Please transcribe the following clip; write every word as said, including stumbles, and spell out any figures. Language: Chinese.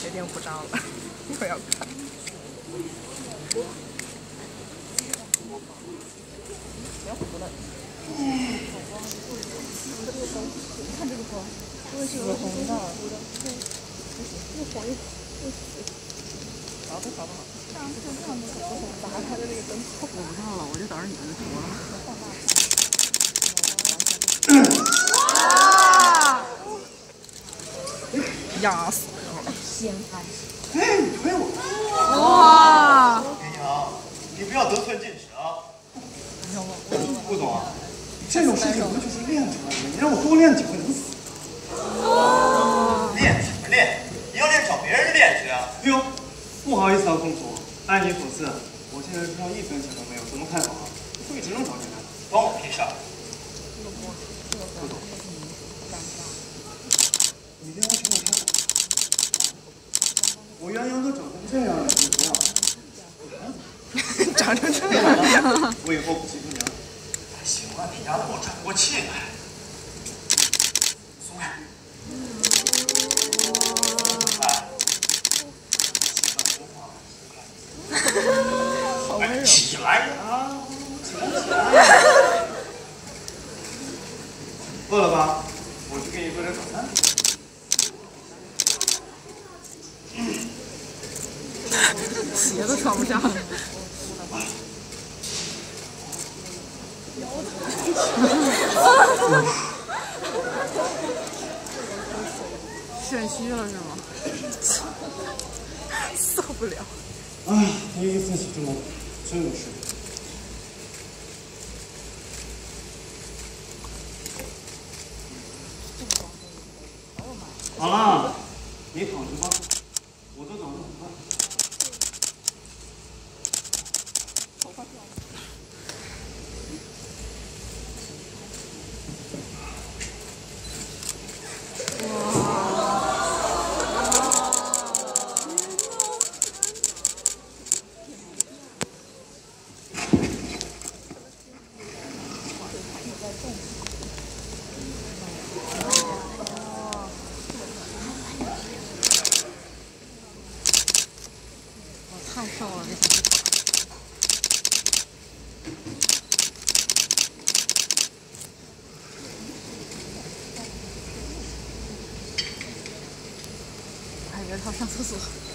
有点不张了，一会儿要看。不要糊了。看这个花，紫红的，又黄又又紫。好的，好的，好。这样看这样的，打开的那个灯泡。我不知道了，我就等着你们说了。压死我！先开始。 哎，你推我！ 哇！ 林阳，你不要得寸进尺啊！顾总啊，这种事情不就是练出来的？你让我多练几回能死？练什么练？你要练找别人练去啊！哎呦，不好意思啊，公主，爱你所赐，我现在身上一分钱都没有，怎么开房啊？会只能找你来，关我屁事啊！顾总，你别要求我太高。我鸳鸯都长成这样了，你不要？ 长成这样， 我以后不欺负你了。行了，你丫的给我转过气来。松开。哎， 好温柔。 起来啊！起来起来！饿了吧？我去给你做点早餐。 鞋都穿不上。肾虚了是吗？受不了。 哎，第一次洗这么真有事。好了，你躺着吧，我都等着很快。 太瘦了，这小鸡还以为他上厕所。